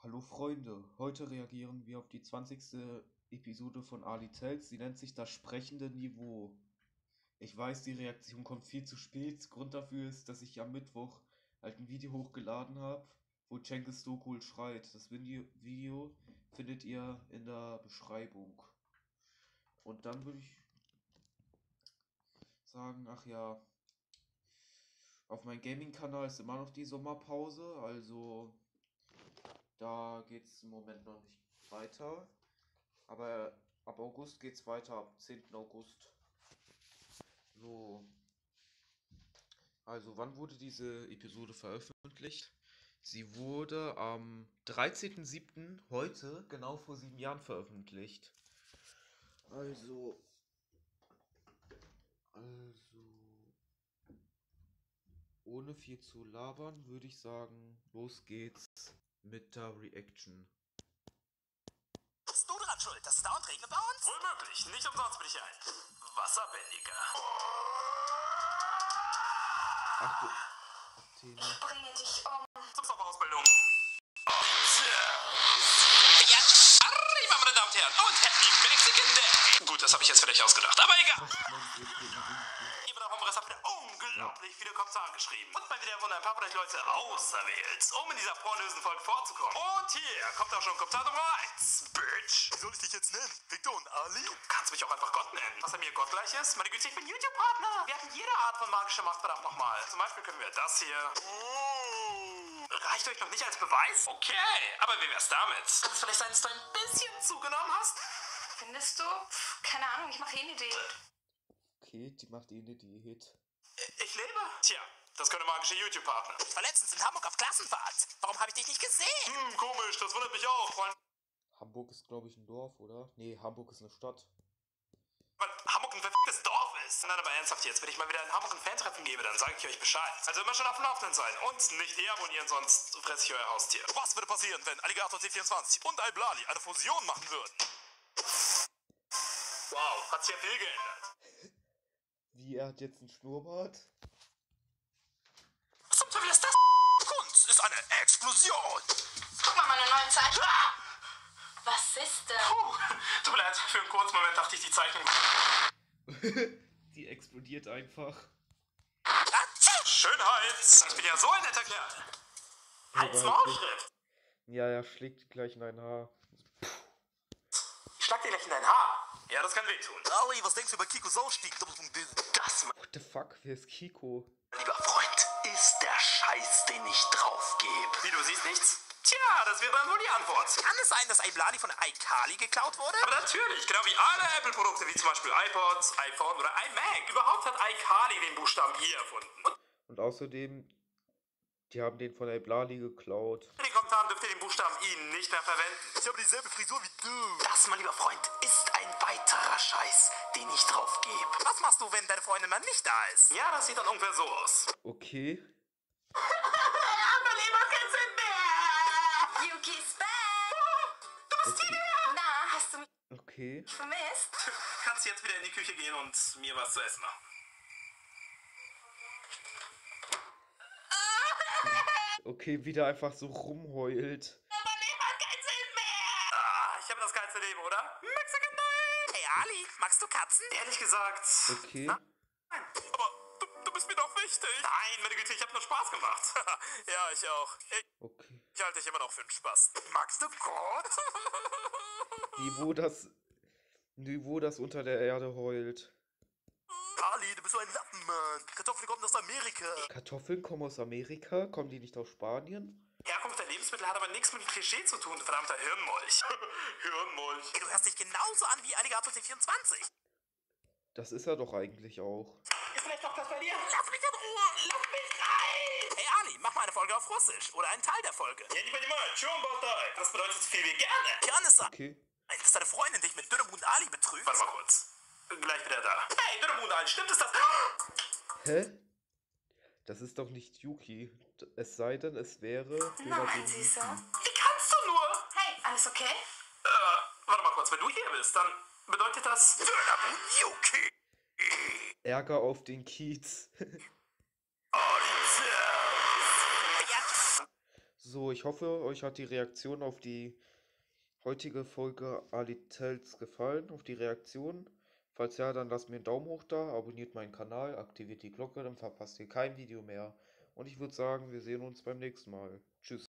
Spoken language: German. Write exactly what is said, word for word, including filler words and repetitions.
Hallo Freunde, heute reagieren wir auf die zwanzigste Episode von Ali Tells. Sie nennt sich das sprechende Niveau. Ich weiß, die Reaktion kommt viel zu spät. Grund dafür ist, dass ich am Mittwoch halt ein Video hochgeladen habe, wo Cengiz Dokul schreit. Das Video, Video findet ihr in der Beschreibung. Und dann würde ich sagen, ach ja, auf meinem Gaming-Kanal ist immer noch die Sommerpause, also da geht es im Moment noch nicht weiter. Aber ab August geht es weiter, ab zehnten August. So. Also wann wurde diese Episode veröffentlicht? Sie wurde am dreizehnten siebten heute, genau vor sieben Jahren veröffentlicht. Also. Also. Ohne viel zu labern, würde ich sagen, los geht's mit der Reaction. Bist du dran schuld, dass es dauernd regnet bei uns? Wohl möglich, nicht umsonst bin ich ein Wasserbändiger. Ach du. Athene. Ich bringe dich um. Zum Sommerausbildung. Ja, arriba, meine Damen und Herren, und Happy Mexican Day. Gut, das habe ich jetzt vielleicht ausgedacht, aber egal. Jemand auf dem Rest hat wieder unglaublich viele Kommentare geschrieben. Und mal wieder wurden ein paar von euch Leute auserwählt, um in dieser pornösen Folge vorzukommen. Und hier kommt auch schon Kommentar Nummer eins, Bitch. Wie soll ich dich jetzt nennen? Victor und Ali? Du kannst mich auch einfach Gott nennen. Was an mir Gott gleich ist? Meine Güte, ich bin YouTube-Partner. Wir hatten jede Art von magischer Macht, verdammt nochmal. Zum Beispiel können wir das hier. Oh. Reicht euch noch nicht als Beweis? Okay, aber wie wär's damit? Kann es vielleicht sein, dass du ein bisschen zugenommen hast? Findest du? Pff, keine Ahnung, ich mache eh eine Diät. Okay, die macht eh eine Diät. Ich lebe. Tja, das können magische YouTube-Partner. Ich war letztens in Hamburg auf Klassenfahrt. Warum habe ich dich nicht gesehen? Hm, komisch, das wundert mich auch, Freund. Hamburg ist, glaube ich, ein Dorf, oder? Nee, Hamburg ist eine Stadt. Weil Hamburg ein verficktes Dorf ist. Nein, aber ernsthaft jetzt, wenn ich mal wieder in Hamburg ein Fan-Treffen gebe, dann sage ich euch Bescheid. Also immer schon auf dem Laufenden sein und nicht deabonnieren, sonst fresse ich euer Haustier. Was würde passieren, wenn Alligator C vierundzwanzig und Al-Blali eine Fusion machen würden? Wow, hat sich ja viel geändert. Wie, er hat jetzt einen Schnurrbart? Was zum Teufel ist das? Kunst ist eine Explosion. Guck mal, meine neue Zeichnung. Was ist denn? Puh, tut mir leid, für einen kurzen Moment dachte ich, die Zeichnung. Die explodiert einfach. Schönheit! Ich bin ja so ein netter Kerl. Halt's Maul, Schrift. Ja, er schlägt gleich in ein Haar. Ich schlag dir gleich in dein Haar. Ja, das kann wehtun. Ali, was denkst du über Kikos Ausstieg? Das, mein What the fuck, wer ist Kiko? lieber Freund, ist der Scheiß, den ich draufgebe. Wie, du siehst nichts? Tja, das wäre dann wohl die Antwort. Kann es sein, dass Al-Blali von iCarly geklaut wurde? Aber natürlich, genau wie alle Apple-Produkte, wie zum Beispiel iPods, iPhone oder iMac. Überhaupt hat iCarly den Buchstaben I erfunden. Und Und außerdem, die haben den von Al-Blali geklaut. in den Kommentaren dürft ihr den Buchstaben I nicht mehr verwenden. Ich habe dieselbe Frisur wie du. Das, mein lieber Freund, ist ein weiterer Scheiß, den ich drauf gebe. Was machst du, wenn deine Freundin mal nicht da ist? Ja, das sieht dann ungefähr so aus. Okay. Aber lieber kein Sinn mehr. Yuki's back. Du bist hier. Na, hast du mich Okay. vermisst? Kannst jetzt wieder in die Küche gehen und mir was zu essen machen. Okay, wieder einfach so rumheult. Aber Leben hat keinen Sinn mehr. Ah, ich habe das geilste Leben, oder? Mexican Day. Hey Ali, magst du Katzen? Ehrlich gesagt. Okay. Nein. Aber du, du bist mir doch wichtig. Nein, meine Güte, ich habe nur Spaß gemacht. Ja, ich auch. Ich, Okay. ich halte dich immer noch für einen Spaß. Magst du Gott? Niveau, das... Niveau, das unter der Erde heult. Ali, du bist so ein Lappen, Mann. Kartoffeln kommen aus Amerika. Kartoffeln kommen aus Amerika? Kommen die nicht aus Spanien? Herkunft der Lebensmittel hat aber nichts mit dem Klischee zu tun, verdammter Hirnmolch. Hirnmolch. Hey, du hörst dich genauso an wie Alligator C vierundzwanzig. Das ist er doch eigentlich auch. Ist vielleicht doch was bei dir? Lass mich in Ruhe. Lass mich rein! Hey Ali, mach mal eine Folge auf Russisch. Oder einen Teil der Folge. Ja, nicht bei dir mal. Чё болтай? Das bedeutet so viel wie gerne. Janis sagt, Okay. dass deine Freundin dich mit Dürremund Ali betrügt. Warte mal kurz. Gleich wieder da. Hey, Dürremundal, stimmt es das? Hä? Das ist doch nicht Yuki. Es sei denn, es wäre... Na, mein Süßer. Wie kannst du nur? Hey, alles okay? Äh, warte mal kurz. Wenn du hier bist, dann bedeutet das... Dürremund Yuki. Ärger auf den Kiez. Ja, So, So, ich hoffe, euch hat die Reaktion auf die heutige Folge Ali Tells gefallen, auf die Reaktion. Falls ja, dann lasst mir einen Daumen hoch da, abonniert meinen Kanal, aktiviert die Glocke, dann verpasst ihr kein Video mehr. Und ich würde sagen, wir sehen uns beim nächsten Mal. Tschüss.